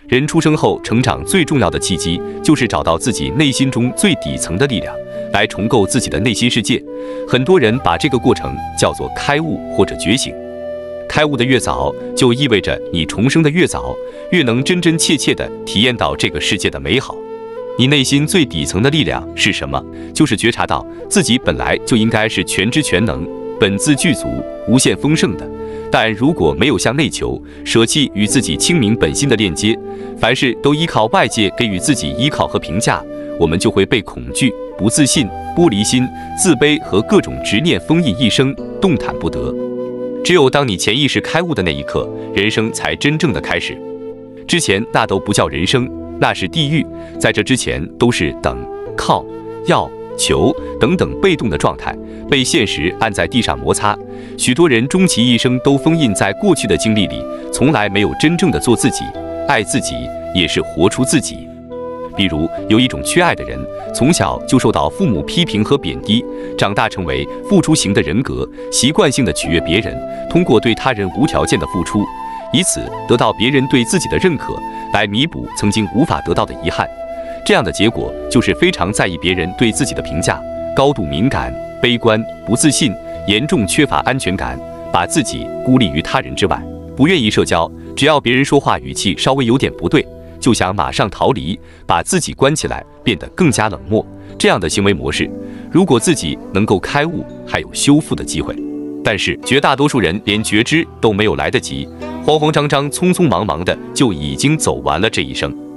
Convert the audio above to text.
人出生后成长最重要的契机，就是找到自己内心中最底层的力量，来重构自己的内心世界。很多人把这个过程叫做开悟或者觉醒。开悟的越早，就意味着你重生的越早，越能真真切切地体验到这个世界的美好。你内心最底层的力量是什么？就是觉察到自己本来就应该是全知全能、本自具足、无限丰盛的。但如果没有向内求，舍弃与自己清明本心的链接，凡事都依靠外界给予自己依靠和评价，我们就会被恐惧、不自信、玻璃心、自卑和各种执念封印一生，动弹不得。只有当你潜意识开悟的那一刻，人生才真正的开始。之前那都不叫人生，那是地狱。在这之前都是等、靠、要、求等等被动的状态，被现实按在地上摩擦。许多人终其一生都封印在过去的经历里，从来没有真正的做自己，爱自己也是活出自己。比如有一种缺爱的人，从小就受到父母批评和贬低，长大成为付出型的人格，习惯性的取悦别人，通过对他人无条件的付出，以此得到别人对自己的认可，来弥补曾经无法得到的遗憾。这样的结果就是非常在意别人对自己的评价，高度敏感、悲观、不自信，严重缺乏安全感，把自己孤立于他人之外，不愿意社交，只要别人说话语气稍微有点不对，就想马上逃离，把自己关起来，变得更加冷漠。这样的行为模式，如果自己能够开悟，还有修复的机会。但是绝大多数人连觉知都没有来得及，慌慌张张、匆匆忙忙的就已经走完了这一生。